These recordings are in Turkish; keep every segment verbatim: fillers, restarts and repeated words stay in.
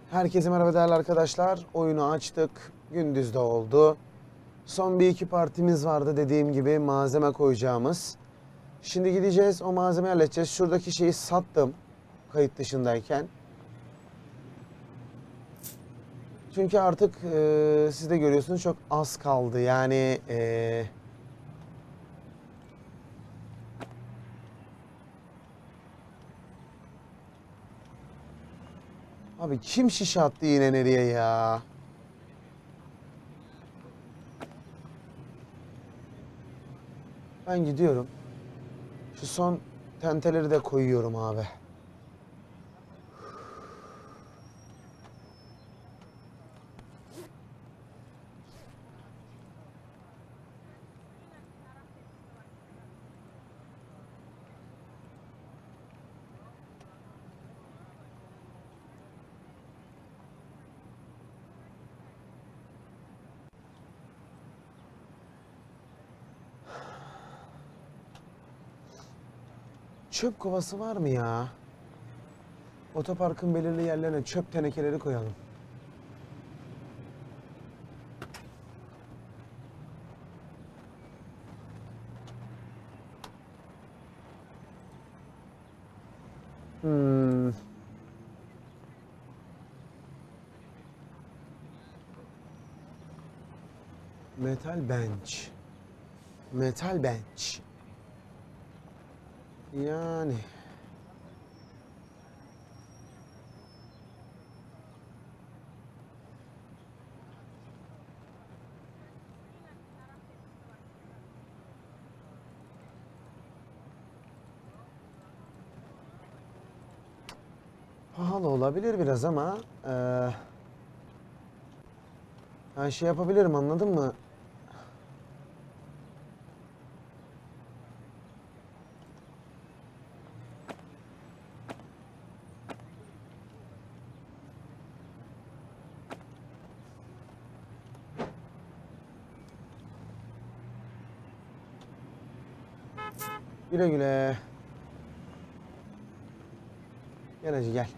Herkese merhaba değerli arkadaşlar. Oyunu açtık. Gündüz de oldu. Son bir iki partimiz vardı dediğim gibi malzeme koyacağımız. Şimdi gideceğiz o malzemeyi halledeceğiz. Şuradaki şeyi sattım kayıt dışındayken. Çünkü artık e, siz de görüyorsunuz çok az kaldı. Yani e, abi kim şişe attı yine nereye ya? Ben gidiyorum. Şu son tenteleri de koyuyorum abi. Çöp kovası var mı ya? Otoparkın belirli yerlerine çöp tenekeleri koyalım. Hmm. Metal bench. Metal bench. Yani. Pahalı olabilir biraz ama eee ben şey yapabilirim, anladın mı? Güle güle. Gel hacı gel.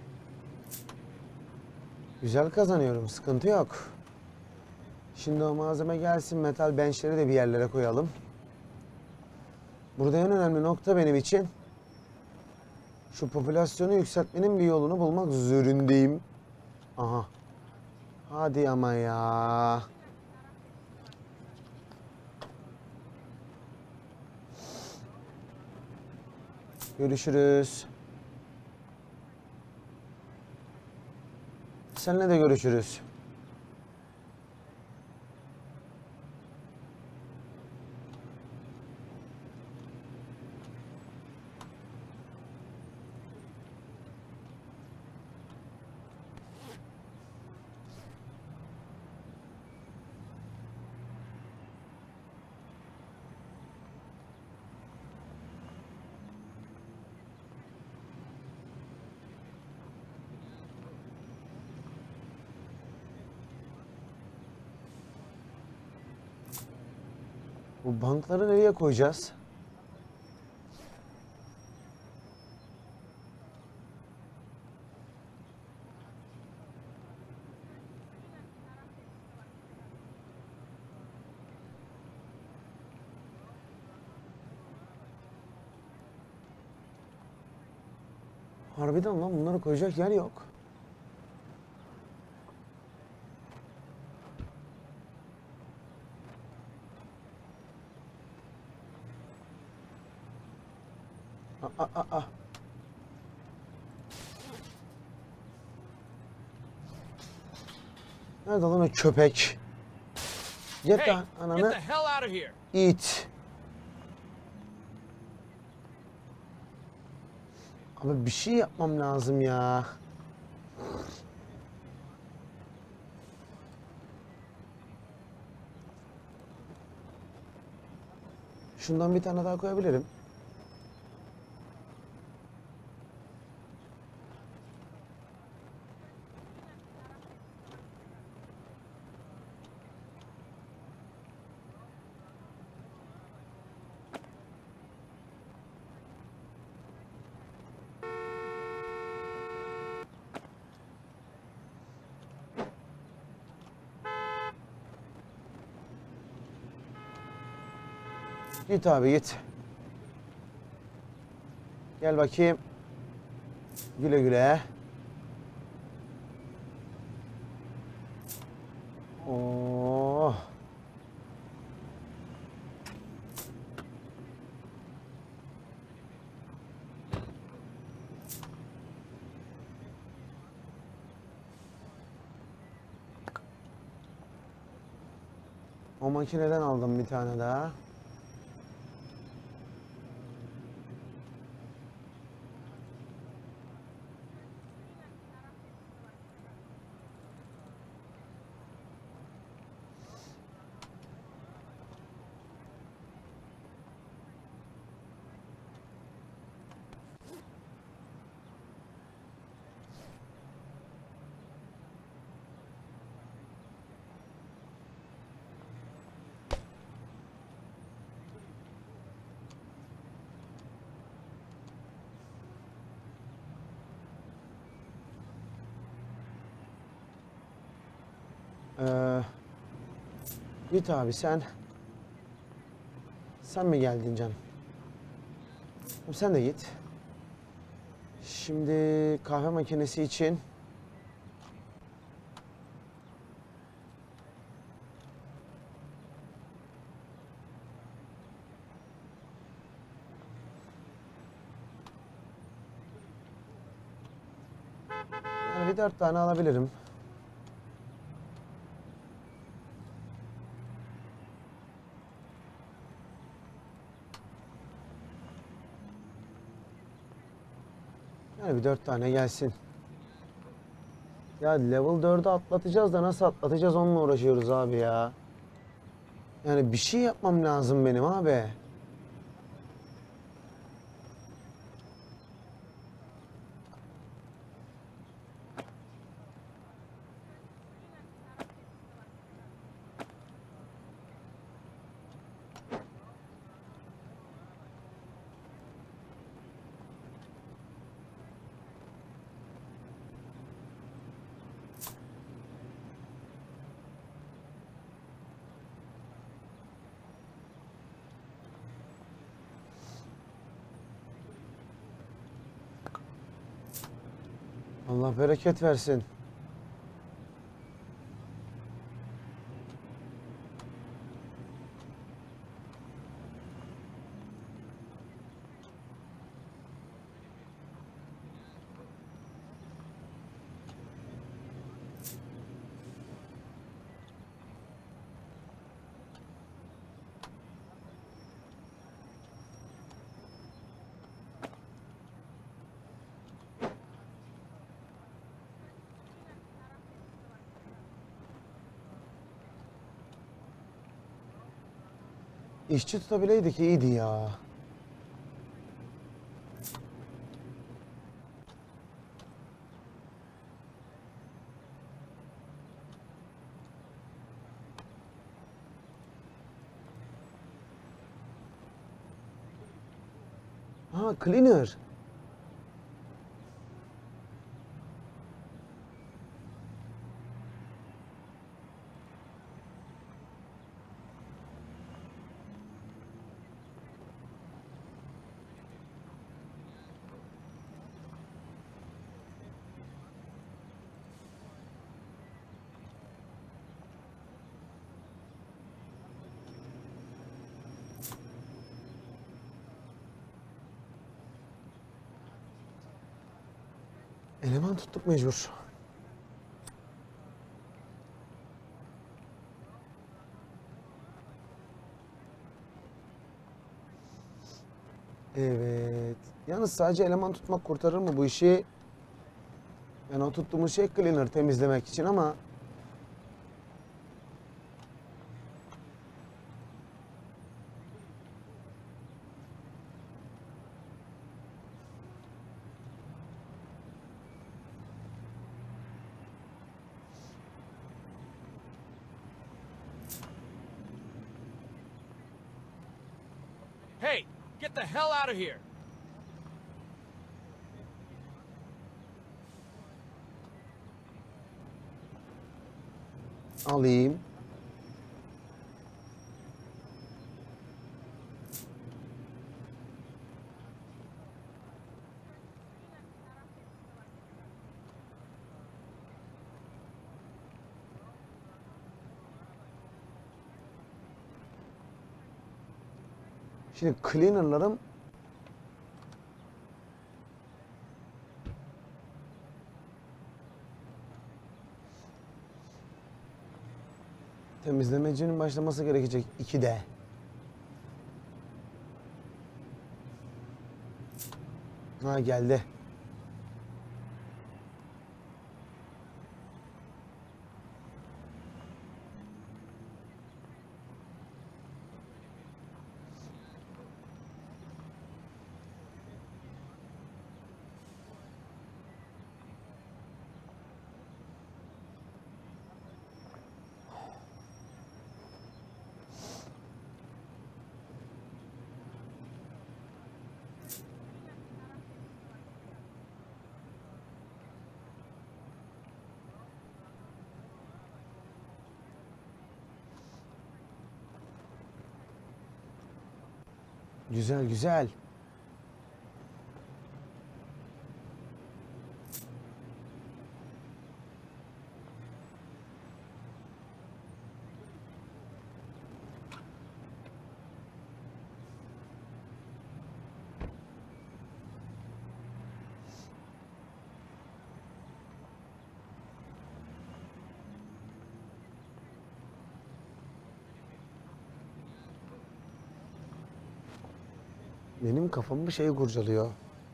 Güzel kazanıyorum, sıkıntı yok. Şimdi o malzeme gelsin, metal benchleri de bir yerlere koyalım. Burada en önemli nokta benim için şu popülasyonu yükseltmenin bir yolunu bulmak zorundayım. Aha. Hadi ama ya. Görüşürüz. Seninle de görüşürüz. Bu bankları nereye koyacağız? Harbiden lan, bunları koyacak yer yok. Aa, aa, aa. Nerede lan o köpek? Get Hey, the get ananı the hell out of here. it. Abi bir şey yapmam lazım ya. Şundan bir tane daha koyabilirim. Git abi git. Gel bakayım. Güle güle. Oh. O makineden aldım bir tane daha. Ee, git abi sen. Sen mi geldin canım? Sen de git. Şimdi kahve makinesi için yani bir dört tane alabilirim. Yani bir dört tane gelsin. Ya level dördü atlatacağız da nasıl atlatacağız onunla uğraşıyoruz abi ya. Yani bir şey yapmam lazım benim abi. Allah bereket versin. İşçi tutabileydik iyiydi ya. Ha, cleaner. Eleman tuttuk mecbur. Evet. Yalnız sadece eleman tutmak kurtarır mı bu işi? Yani o tuttuğumuz şey cleaner temizlemek için ama Hey, get the hell out of here! alayım. Şimdi cleaner'larım temizlemecinin başlaması gerekecek ikide. Ha geldi. Güzel güzel. Benim kafamı bir şey kurcalıyor.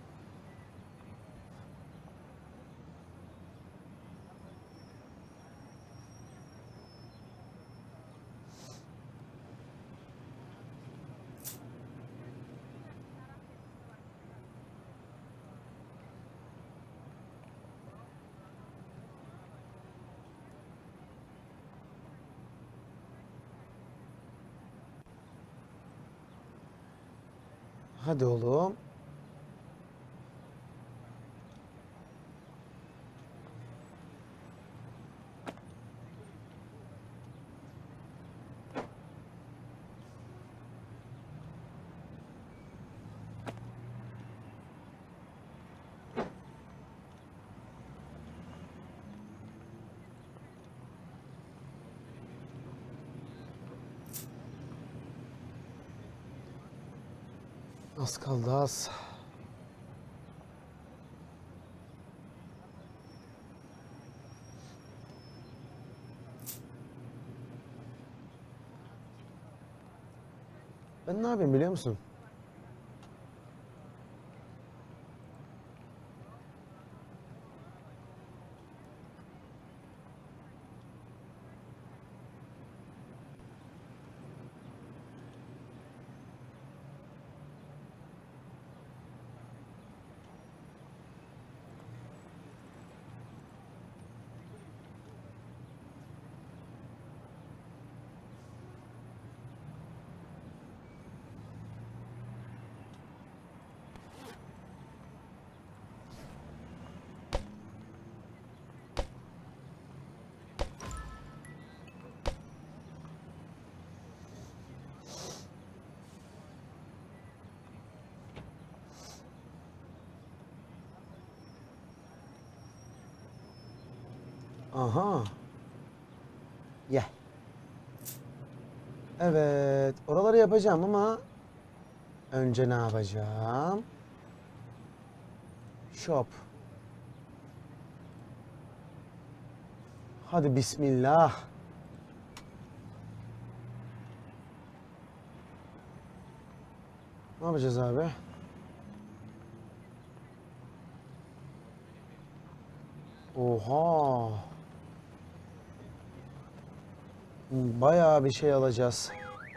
Hadi oğlum. Az kaldı az. Ben ne yapayım biliyor musun? Aha. Ye. Evet, oraları yapacağım ama önce ne yapacağım? Shop. Hadi bismillah. Ne yapacağız abi? Oha. Bayağı bir şey alacağız.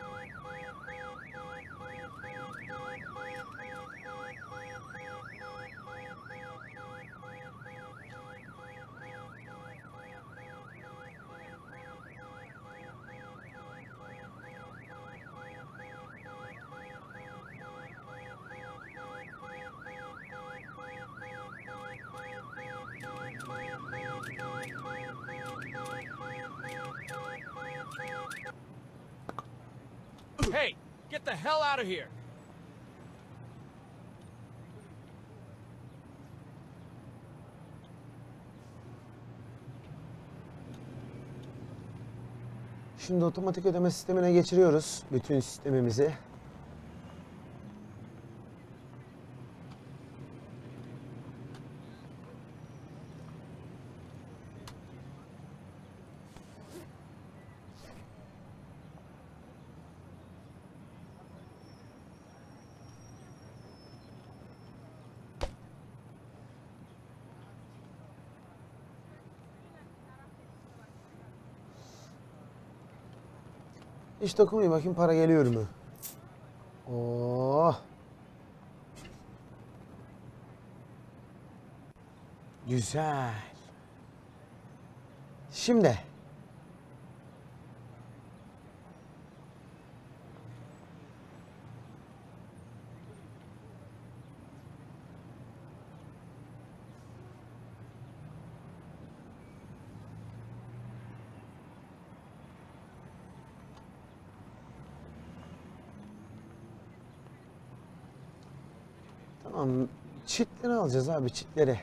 Hey, get the hell out of here! Şimdi otomatik ödeme sistemine geçiriyoruz bütün sistemimizi. Hiç dokunmayayım bakayım para geliyor mu? Oh. Güzel. Şimdi. Tamam. Çitleri alacağız abi, çitleri.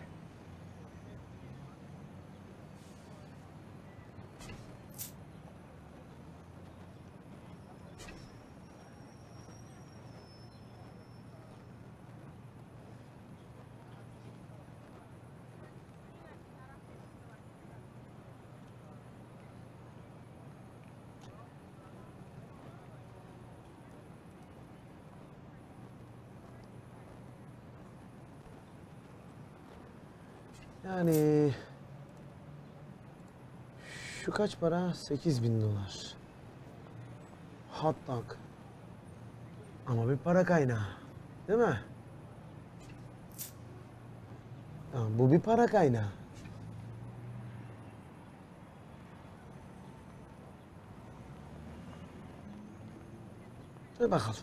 Yani şu kaç para? sekiz bin dolar. Hot dog. Ama bir para kaynağı. Değil mi? Tamam, bu bir para kaynağı. Dur bakalım.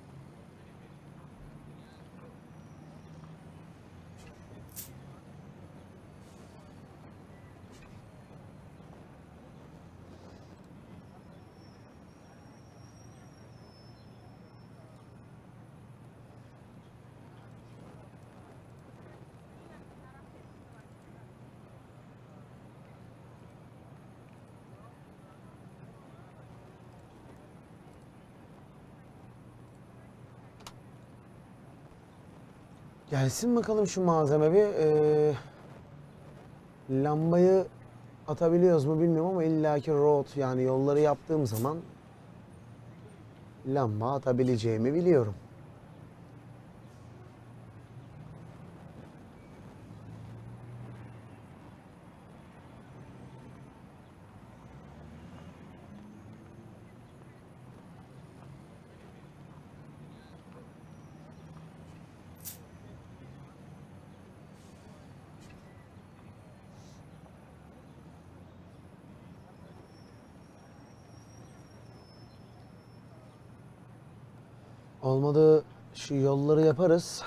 Gelsin bakalım şu malzeme bir. Ee, lambayı atabiliyoruz mu bilmiyorum ama illaki road, yani yolları yaptığım zaman lamba atabileceğimi biliyorum. Olmadı şu yolları yaparız.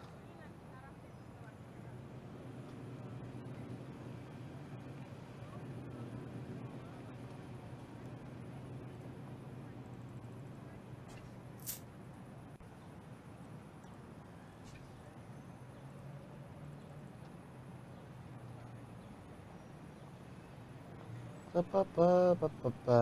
Pa pa pa pa pa pa.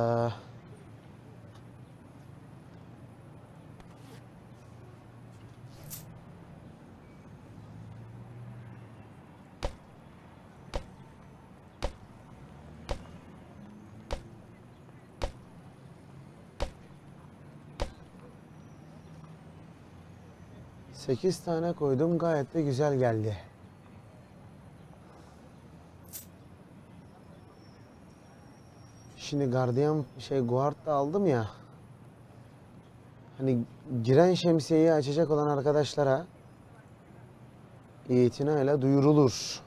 Sekiz tane koydum, gayet de güzel geldi. Şimdi gardiyan şey guard da aldım ya. Hani giren şemsiyeyi açacak olan arkadaşlara itinayla duyurulur.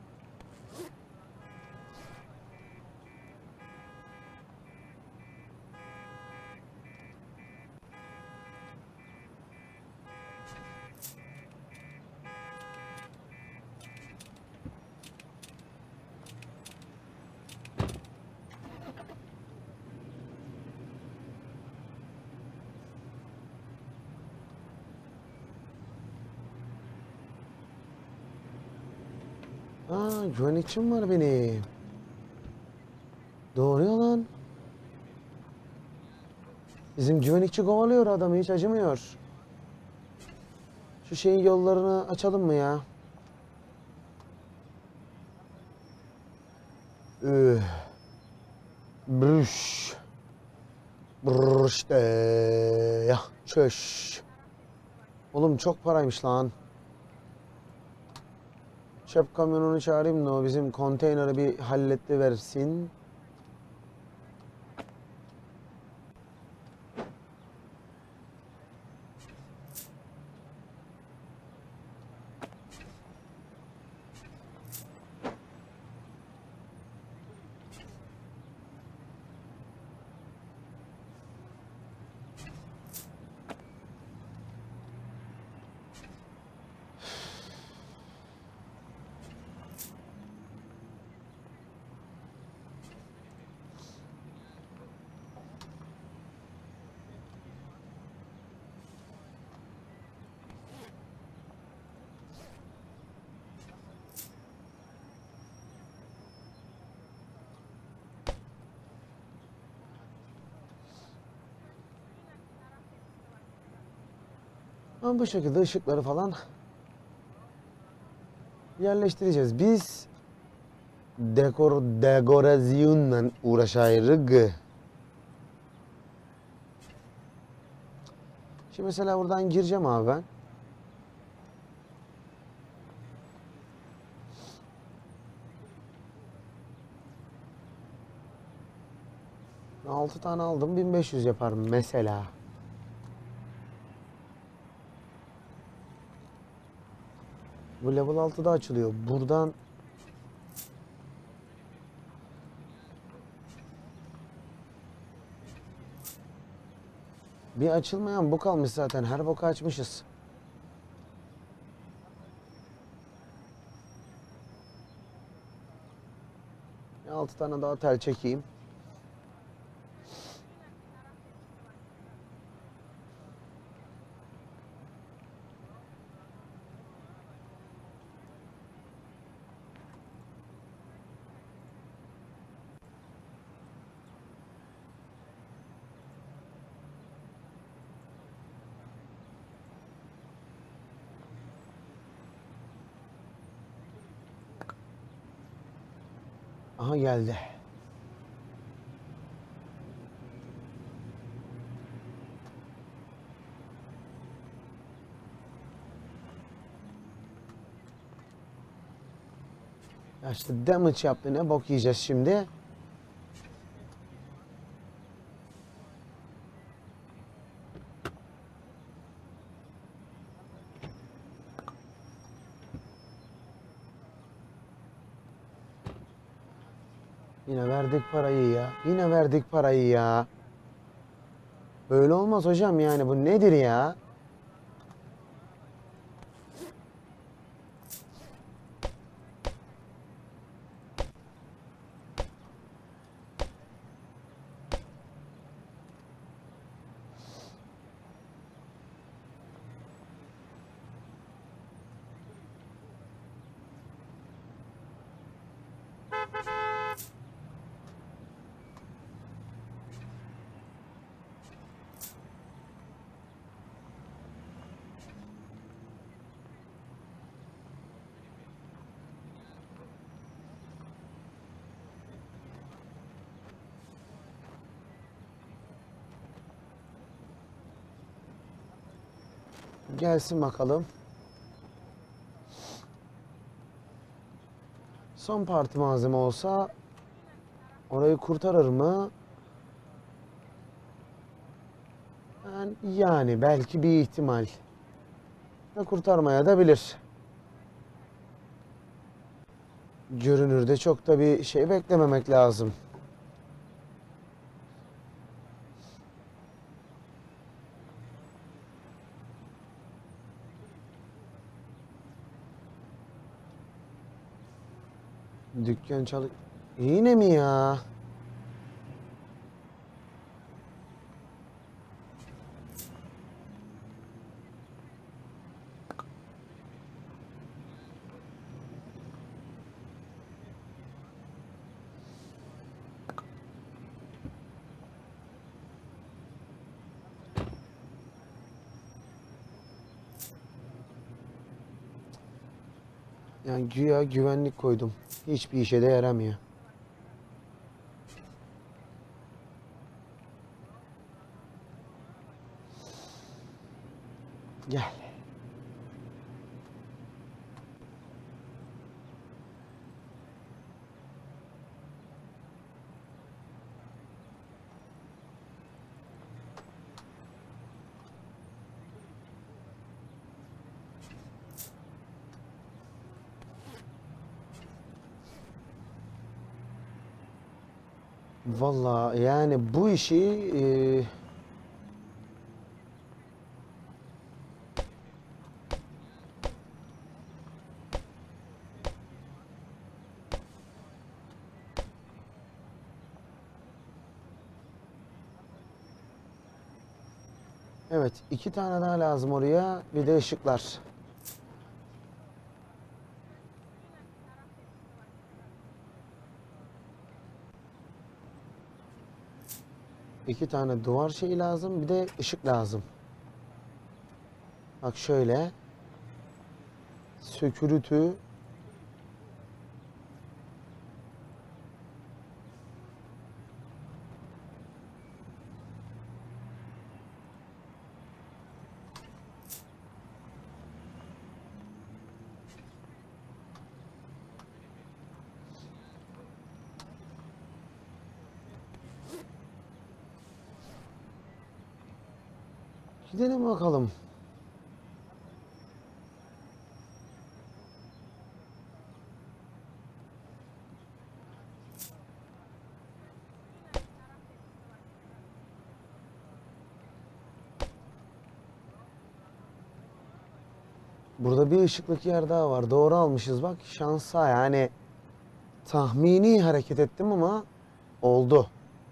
Aa, güvenlikçim var benim. Doğru ya lan. Bizim güvenlikçi kovalıyor adamı, hiç acımıyor. Şu şeyin yollarını açalım mı ya? Üh. Brüş. Brüşte. Ya çöş. Oğlum çok paraymış lan. Çöp kamyonunu çağırayım da o bizim konteyneri bir halletti versin. Buradan bu şekilde ışıkları falan yerleştireceğiz. Biz dekor dekorasyonla uğraşayrık. Şimdi mesela buradan gireceğim abi ben. altı tane aldım, bin beş yüz yapar mesela. Bu level altıda açılıyor. Buradan bir açılmayan bu kalmış zaten. Her boku açmışız. altı tane daha tel çekeyim. Aha geldi. Ya işte damage yaptı, ne bok yiyeceğiz şimdi. Yine verdik parayı ya. Yine verdik parayı ya. Böyle olmaz hocam, yani bu nedir ya? Gelsin bakalım. Son parti malzeme olsa orayı kurtarır mı? Yani, yani belki bir ihtimal. Da kurtarmaya da bilir. Görünürde çok da bir şey beklememek lazım. Dükkan çalı... Yine mi ya? Yani güya güvenlik koydum. Hiçbir işe de yaramıyor. Gel. Vallahi yani bu işi e, evet, iki tane daha lazım oraya, bir de ışıklar. İki tane duvar şeyi lazım, bir de ışık lazım. Bak şöyle. Sökürütü. Gidelim bakalım. Burada bir ışıklık yer daha var. Doğru almışız bak. Şansa yani tahmini hareket ettim ama oldu.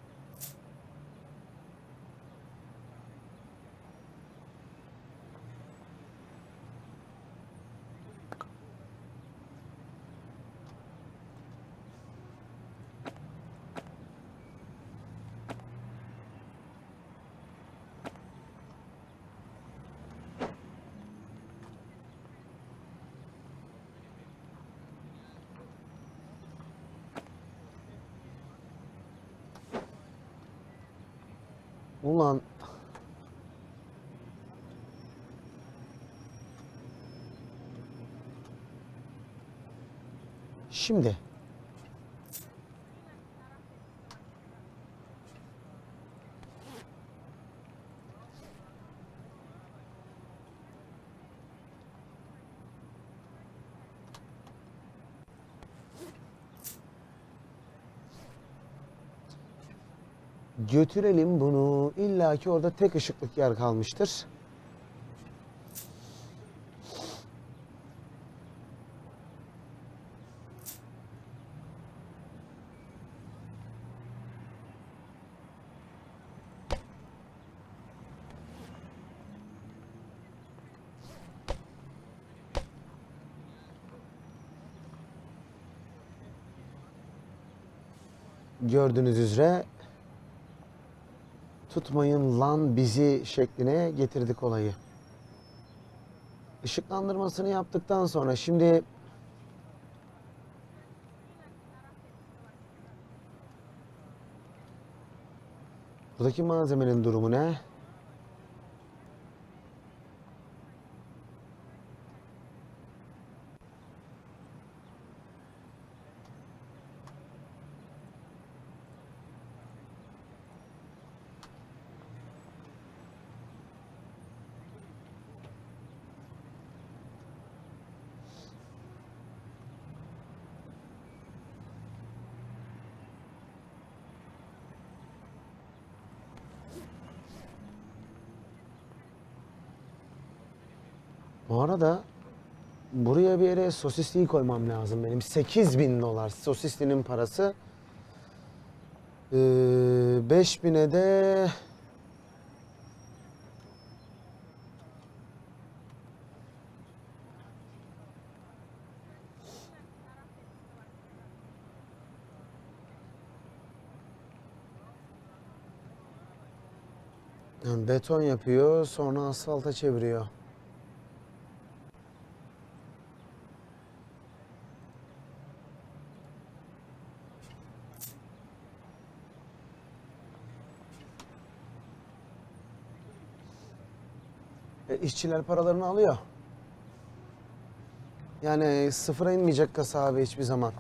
Ulan şimdi götürelim bunu. İlla ki orada tek ışıklık yer kalmıştır. Gördüğünüz üzere tutmayın lan bizi şekline getirdik olayı. Işıklandırmasını yaptıktan sonra şimdi buradaki malzemenin durumu ne? Bu arada buraya bir yere sosisliği koymam lazım benim. sekiz bin dolar sosislinin parası. Ee, beş bine de yani beton yapıyor, sonra asfalta çeviriyor. E, işçiler paralarını alıyor. Yani sıfıra inmeyecek kasa abi hiçbir zaman.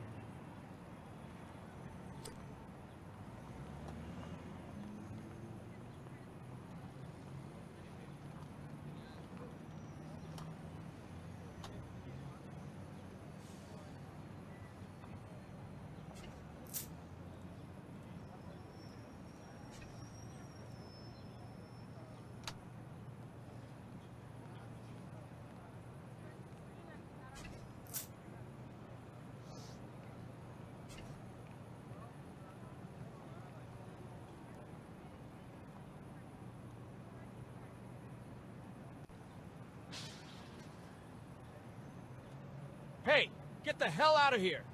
Hey, get the hell out of here!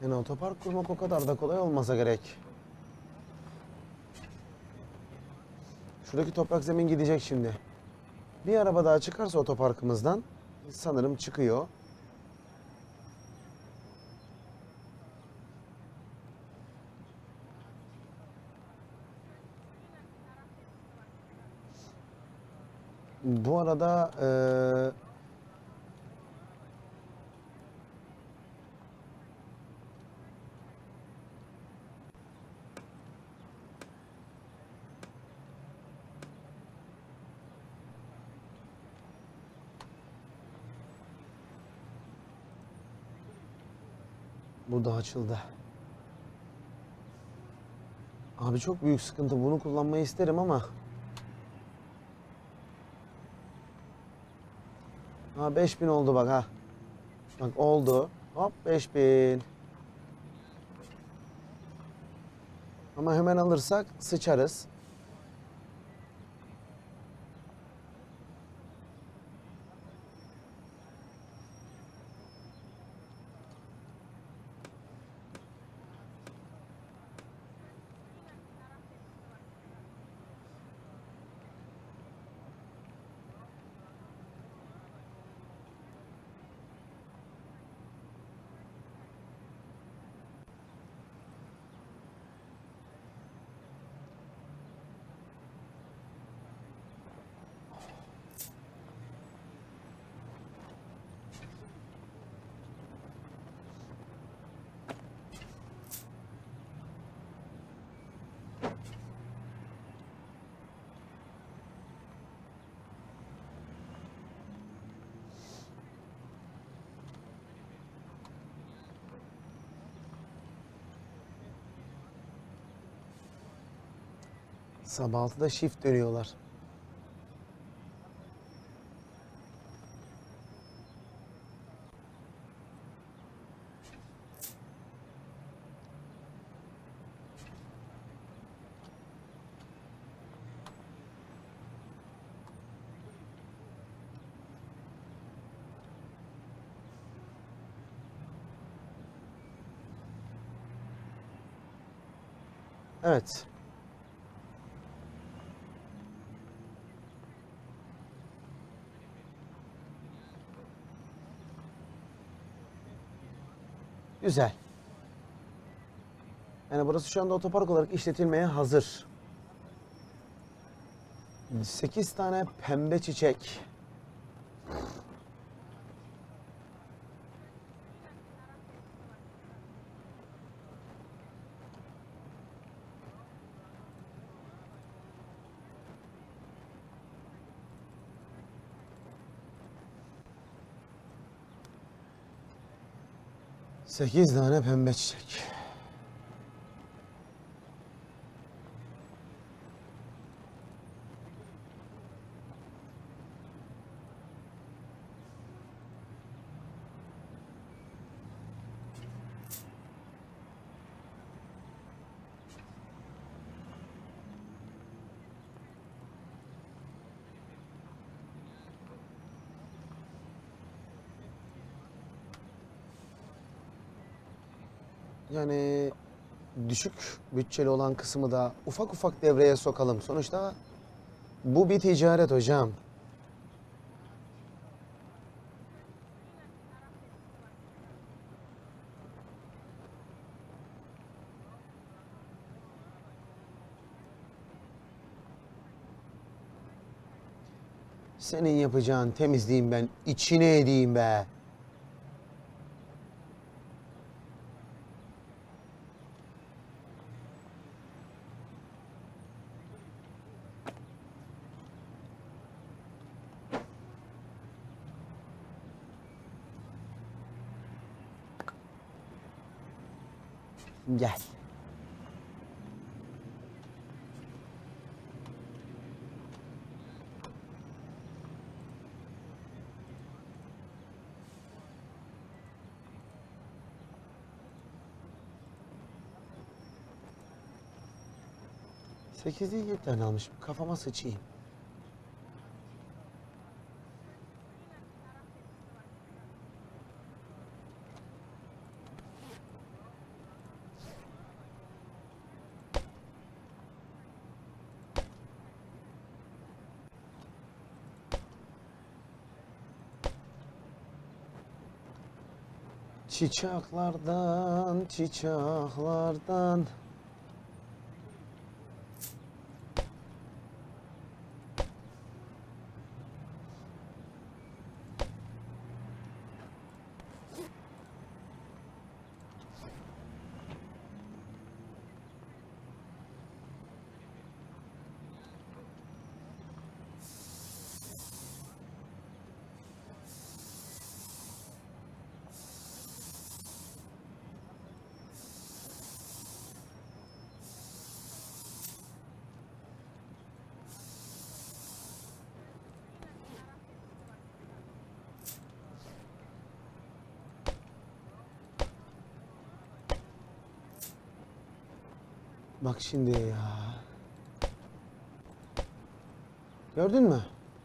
Yani otopark kurmak o kadar da kolay olmasa gerek. Şuradaki toprak zemin gidecek şimdi. Bir araba daha çıkarsa otoparkımızdan sanırım çıkıyor. Bu arada eee bu da açıldı. Abi çok büyük sıkıntı. Bunu kullanmayı isterim ama. Ha beş bin oldu bak ha. Bak oldu. Hop beş bin. Ama hemen alırsak sıçarız. Sabah altıda shift dönüyorlar. Evet. Güzel. Yani burası şu anda otopark olarak işletilmeye hazır. sekiz tane pembe çiçek. Sekiz tane pembe çiçek. Yani düşük bütçeli olan kısmı da ufak ufak devreye sokalım. Sonuçta bu bir ticaret hocam. Senin yapacağın temizliğin ben içine edeyim be. Gel. Sekiz değil yedi tane almış. Kafama sıçayım. Çiçeklerden, çiçeklerden. Bak şimdi ya. Gördün mü?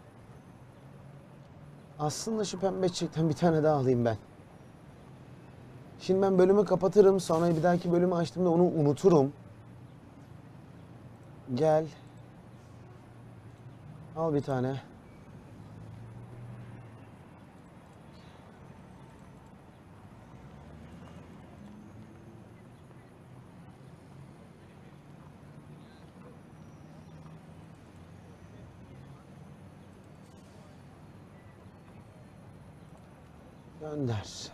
Aslında şu pembe çiçekten bir tane daha alayım ben. Şimdi ben bölümü kapatırım. Sonra bir dahaki bölümü açtığımda onu unuturum. Gel. Al bir tane. Gönder.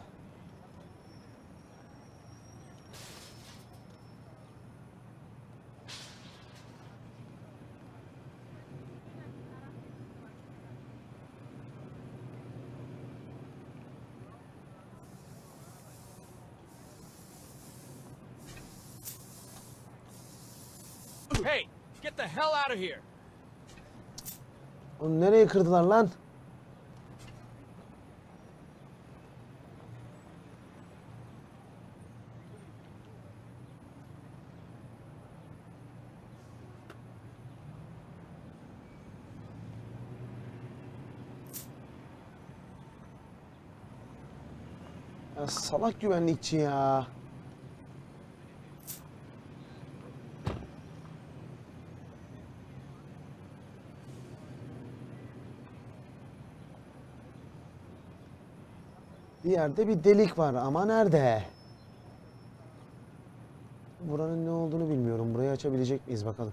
Hey, get the hell out of here. Onu nereye kırdılar lan? Ya salak güvenlikçi ya. Bir yerde bir delik var ama nerede? Buranın ne olduğunu bilmiyorum. Burayı açabilecek miyiz bakalım.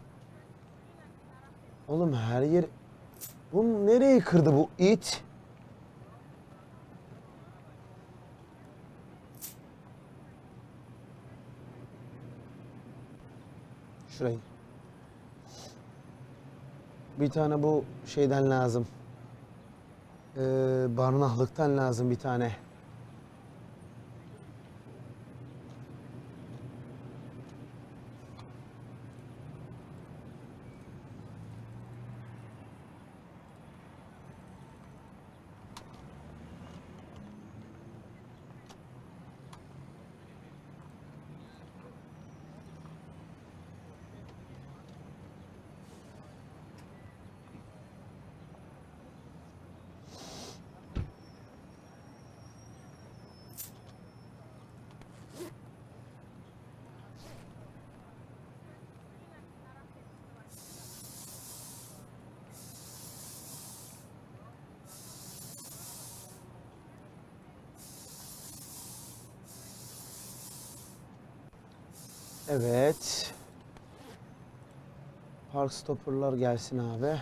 Oğlum her yer... Bu nereyi kırdı bu it? Şurayı. Bir tane bu şeyden lazım. Ee, barınaklıktan lazım bir tane. Evet. Park stopper'lar gelsin abi.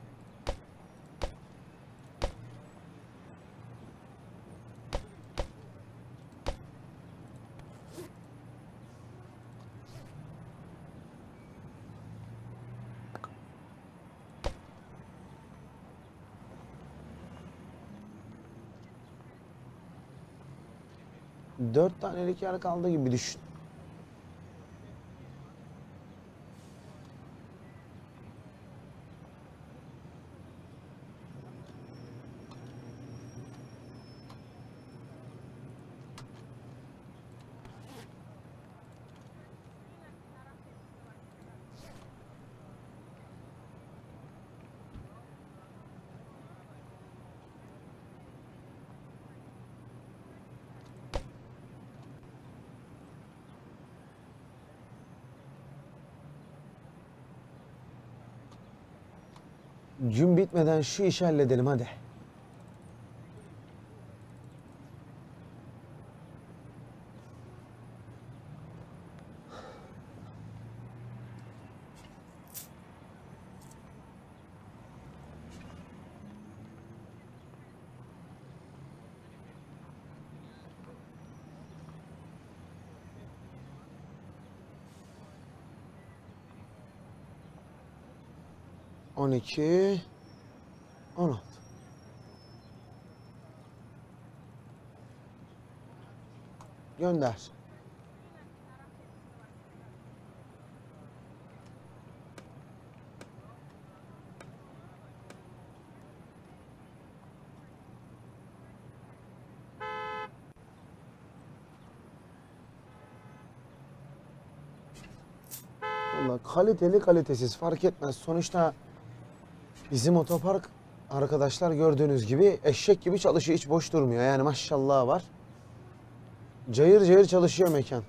Dört tanelik yer kaldı gibi düşün. Gün bitmeden şu işi halledelim hadi. on iki, on altı. Gönder. Vallahi kaliteli kalitesiz fark etmez. Sonuçta bizim otopark arkadaşlar gördüğünüz gibi eşek gibi çalışıyor. Hiç boş durmuyor. Yani maşallah var. Cayır cayır çalışıyor mekan.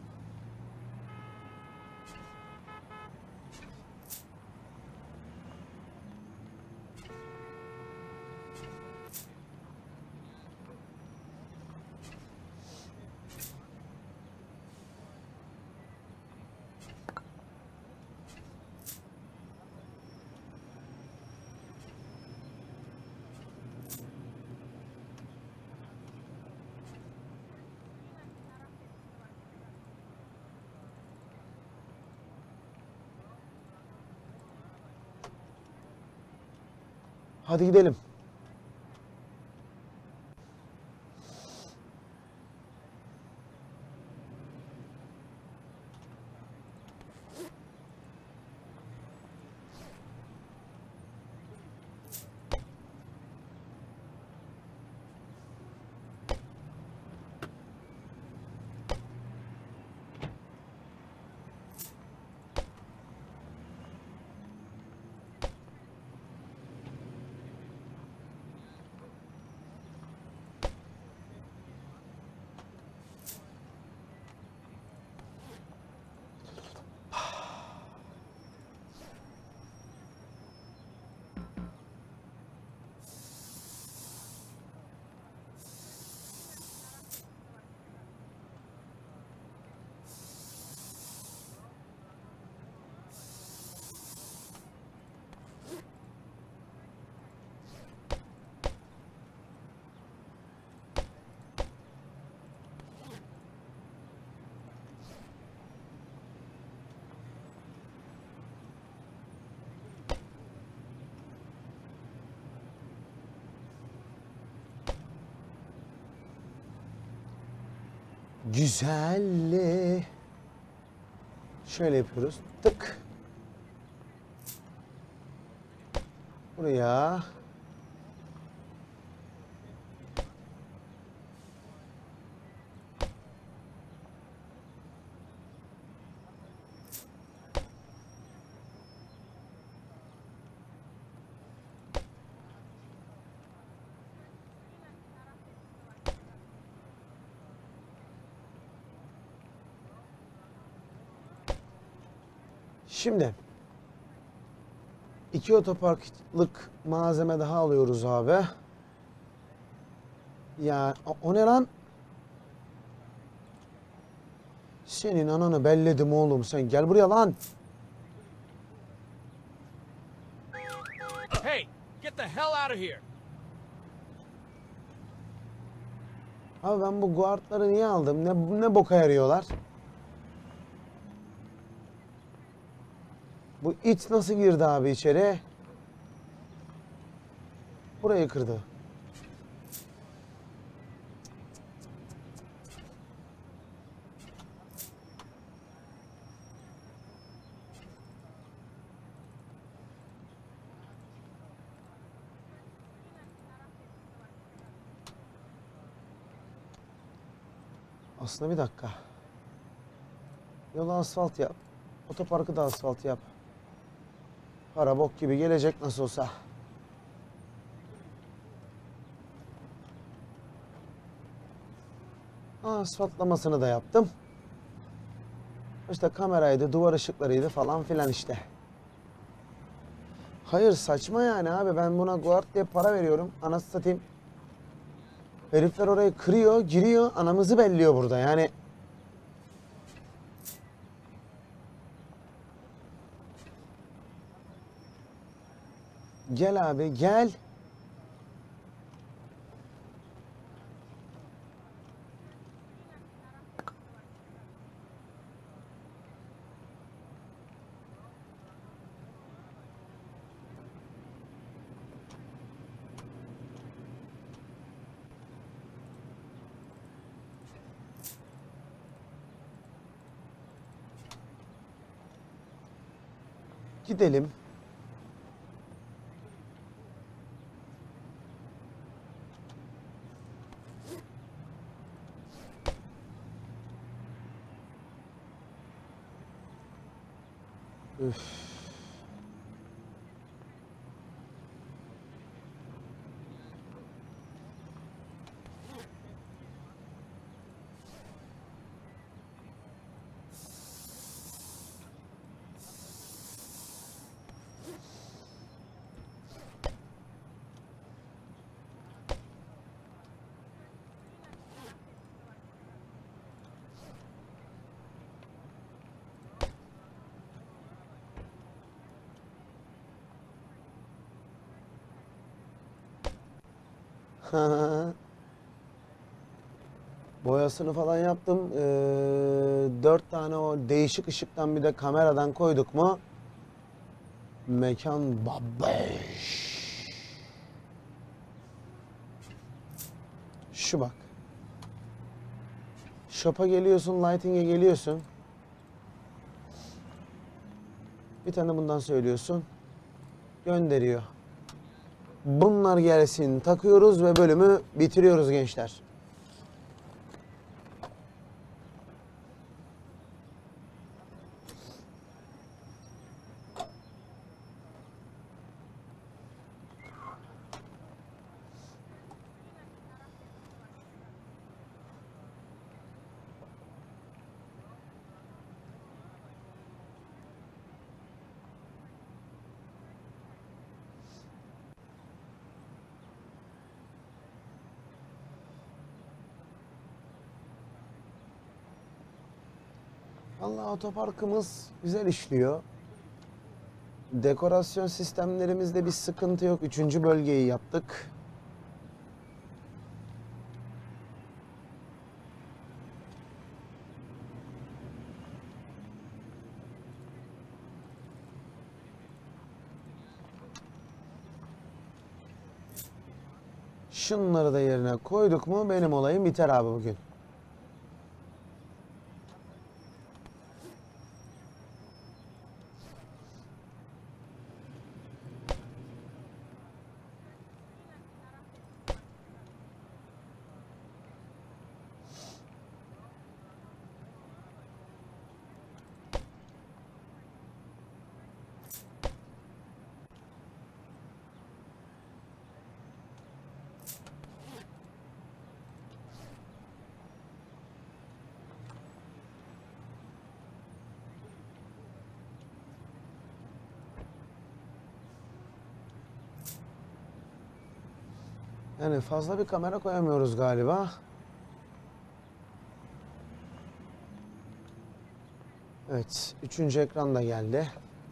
Hadi gidelim. Güzelli. Şöyle yapıyoruz. Tık. Buraya. Şimdi iki otoparklık malzeme daha alıyoruz abi. Ya o, o ne lan? Senin ananı belledim oğlum, sen gel buraya lan. Hey, get the hell out of here. Abi ben bu guardları niye aldım? Ne, ne boka yarıyorlar? Bu it nasıl girdi abi içeri? Burayı kırdı. Aslında bir dakika. Yolu asfalt yap. Otoparkı da asfalt yap. Para bok gibi gelecek nasıl olsa. Asfaltlamasını da yaptım. İşte kameraydı, duvar ışıklarıydı falan filan işte. Hayır saçma yani abi, ben buna guard diye para veriyorum. Anasını satayım. Herifler orayı kırıyor, giriyor, anamızı belliyor burada yani. Gel abi gel. Gidelim. Üf. Boyasını falan yaptım. Ee, dört tane o değişik ışıktan bir de kameradan koyduk mu? Mekan babbeş. Şu bak. Shop'a geliyorsun, lighting'e geliyorsun. Bir tane bundan söylüyorsun. Gönderiyor. Bunlar gelsin, takıyoruz ve bölümü bitiriyoruz gençler. Vallahi otoparkımız güzel işliyor. Dekorasyon sistemlerimizde bir sıkıntı yok. Üçüncü bölgeyi yaptık. Şunları da yerine koyduk mu benim olayım biter abi bugün. Yani fazla bir kamera koyamıyoruz galiba. Evet, üçüncü ekran da geldi.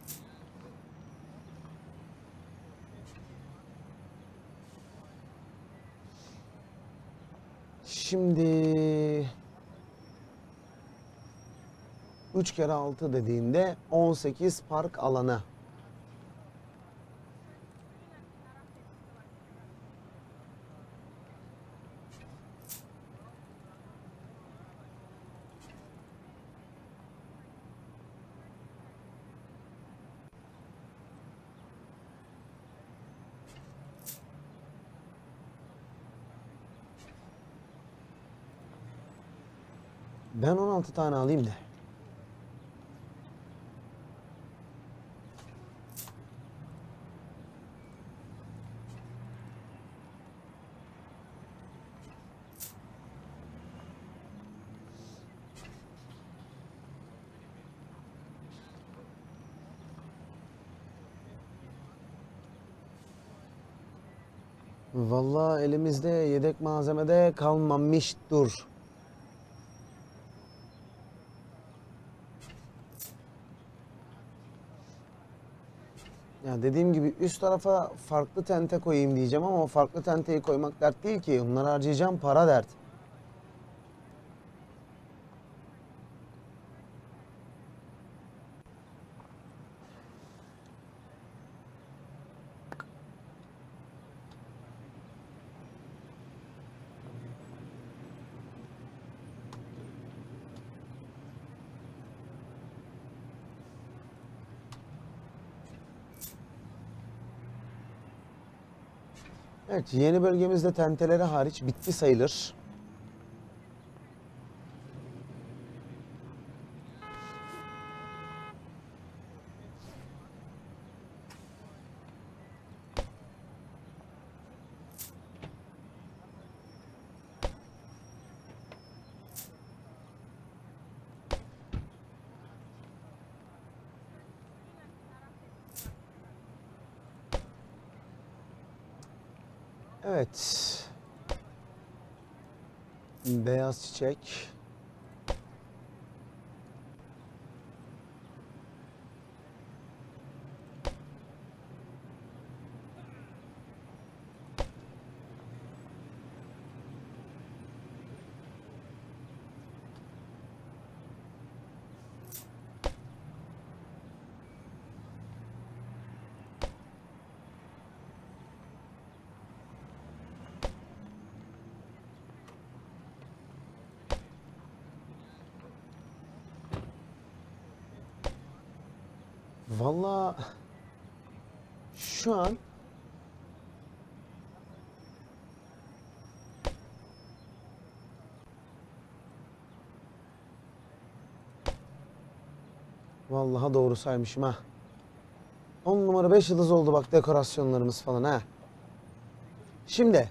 Şimdi üç kere altı dediğinde on sekiz park alanı. Ben on altı tane alayım da. Vallahi elimizde yedek malzemede kalmamış dur. Ya dediğim gibi üst tarafa farklı tente koyayım diyeceğim ama o farklı tenteyi koymak dert değil ki. Onları harcayacağım para dert. Evet, yeni bölgemizde tenteleri hariç bitti sayılır. Evet. Beyaz çiçek. Vallahi şu an vallahi doğru saymışım ha. on numara beş yıldız oldu bak dekorasyonlarımız falan ha. Şimdi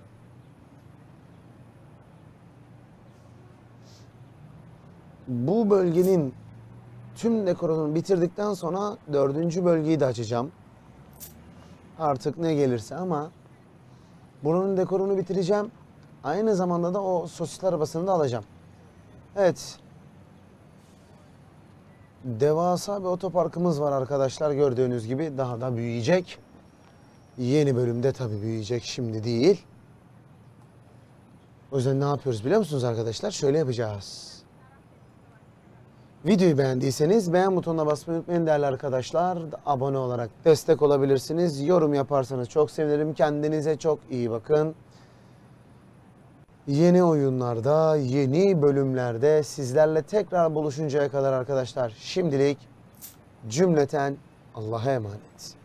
bu bölgenin tüm dekorunu bitirdikten sonra dördüncü bölgeyi de açacağım. Artık ne gelirse ama buranın dekorunu bitireceğim. Aynı zamanda da o sosisli arabasını da alacağım. Evet. Devasa bir otoparkımız var arkadaşlar, gördüğünüz gibi daha da büyüyecek. Yeni bölümde tabii büyüyecek, şimdi değil. O yüzden ne yapıyoruz biliyor musunuz arkadaşlar? Şöyle yapacağız. Videoyu beğendiyseniz beğen butonuna basmayı unutmayın değerli arkadaşlar. Abone olarak destek olabilirsiniz. Yorum yaparsanız çok sevinirim. Kendinize çok iyi bakın. Yeni oyunlarda, yeni bölümlerde sizlerle tekrar buluşuncaya kadar arkadaşlar şimdilik cümleten Allah'a emanet.